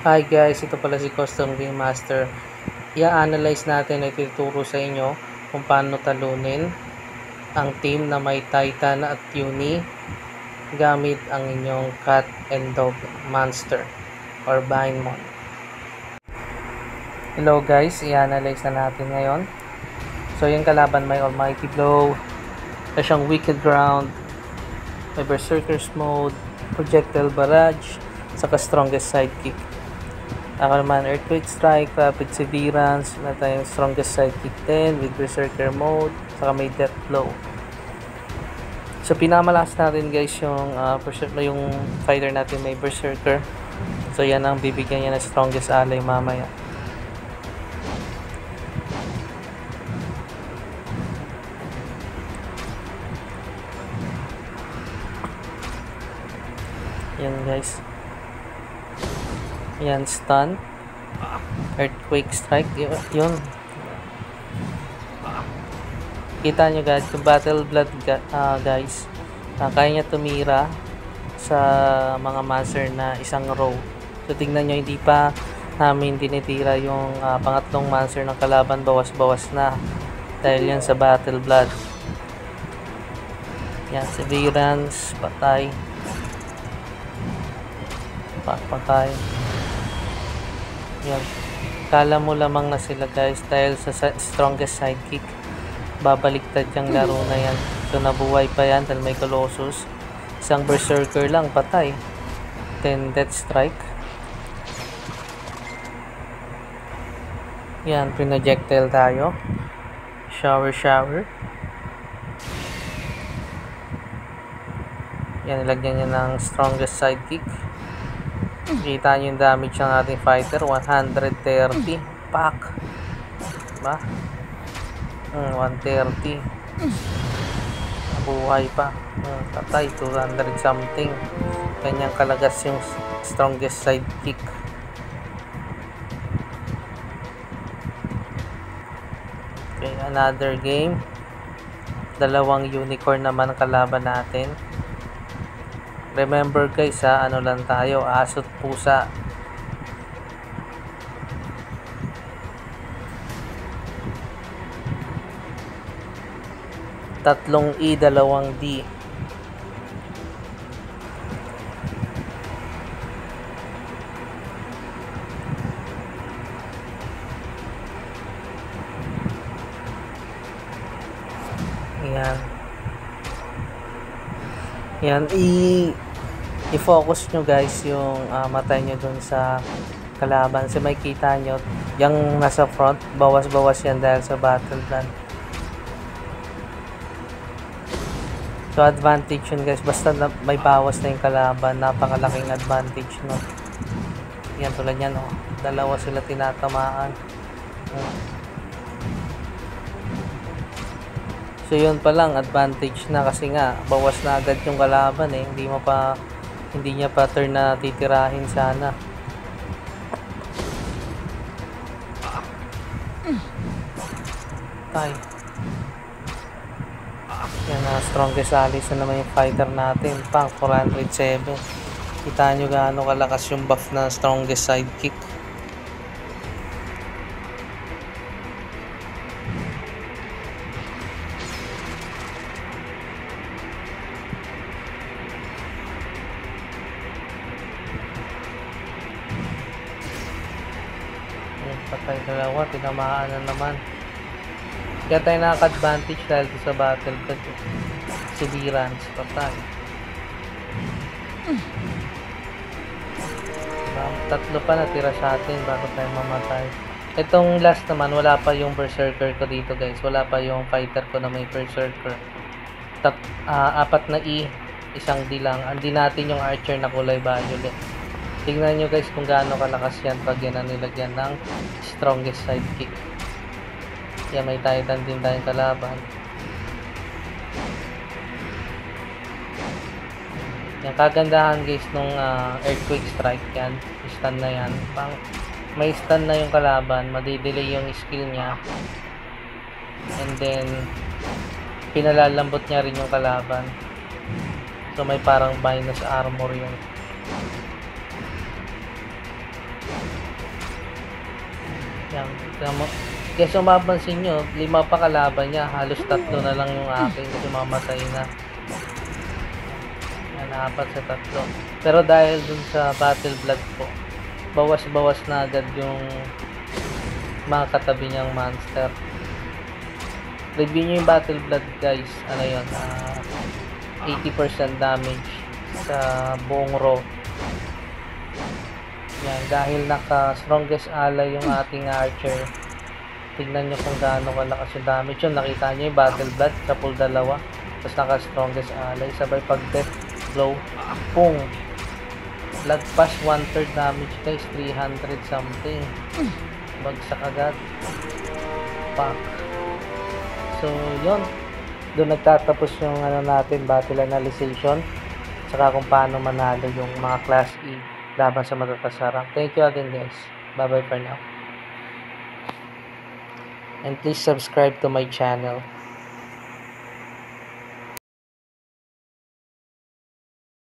Hi guys, ito pala si Custom Game Master. I-analyze natin at ituturo sa inyo kung paano talunin ang team na may Titan at Uni gamit ang inyong Cat and Dog Monster or Bindmon. Hello guys, i-analyze na natin ngayon. So yung kalaban may Almighty Blow, may siyang Wicked Ground, may Berserker's Mode, Projectile Barrage, saka Strongest Sidekick. Ako naman, Earthquake Strike, Rapid Severance, na tayong Strongest Sidekick 10 with Berserker Mode, saka may Death Blow. So pinamalakas natin guys yung fighter natin may Berserker. So yan ang bibigyan niya ng strongest ally mamaya. Yan guys. Yan, stun, Earthquake Strike, yun. Kita nyo guys, yung Battle Blood guys, kaya niya tumira sa mga monster na isang row. So tingnan nyo, hindi pa namin dinitira yung pangatlong monster ng kalaban, bawas-bawas na dahil yan sa Battle Blood. Yan, Severance, patay, patay. Yan. Kala mo lamang na sila guys dahil sa strongest sidekick. Babaliktad yung laro na yan. So nabuhay pa yan dahil may Colossus. Isang Berserker lang, patay. Then Death Strike. Yan, pinojectile tayo. Shower. Yan, nilagyan niya ng strongest sidekick. Kita nyo yung damage ng ating fighter, 130 pack, diba? 130 buhay pa, patay, 200 something. Kanyang kalagas yung strongest sidekick. Okay, another game. Dalawang unicorn naman kalaban natin. Remember guys ano lang tayo, aso't pusa. Tatlong E, dalawang D. Yan, i-focus nyo guys yung mata nyo dun sa kalaban. Kasi may kita nyo, yung nasa front, bawas-bawas yan dahil sa battle plan. So advantage yun guys, basta may bawas na yung kalaban, napakalaking advantage no. Yan, tulad yan dalawa sila tinatamaan. So yun pa lang, advantage na kasi nga bawas na agad yung kalaban hindi niya pa turn na titirahin sana. Tay. Yan strongest allies na naman yung fighter natin, pang 407. Kita nyo gaano kalakas yung buff na strongest sidekick. Patay dalawa, tinamaan na naman. Kaya tayo nakaka-advantage dahil sa battle blood. Severance, patay. Tatlo pa natira sa atin bago tayo mamatay. Itong last naman, wala pa yung Berserker ko dito guys. Wala pa yung fighter ko na may Berserker. Apat na E, isang D lang. Andi natin yung archer na kulay violet. Tingnan nyo guys kung gaano kalakas yan pag yan ang nilagyan ng strongest sidekick. Kaya may Titan din tayong kalaban. Yung kagandahan guys nung Earthquake Strike yan, stun na yan. May stun na yung kalaban, madidelay yung skill niya. And then pinalalambot niya rin yung kalaban. So may parang minus armor yung Yan. Tingnan mo. Guys, kung mapapansin nyo, 5 pa kalaban niya. Halos 3 na lang yung akin kasi mamatay na. Yan, 4 sa 3. Pero dahil dun sa battle blood po, bawas-bawas na agad yung mga katabi niyang monster. Review nyo yung battle blood guys. Ano yun? 80% damage sa buong row. Yan, dahil naka strongest ally yung ating archer. Tignan nyo kung gaano kalakas yung damage yun. Nakita nyo yung battle blood sa pool 2. Tapos naka strongest ally. Sabay pag death blow. Pung! Lagpas 1/3 damage guys. 300 something. Bagsak agad. Pak. So yun. Doon nagtatapos yung natin battle analyzation. Saka kung paano manalo yung mga class E laban sa matataas na rank. Thank you again guys. Bye bye for now. And please subscribe to my channel.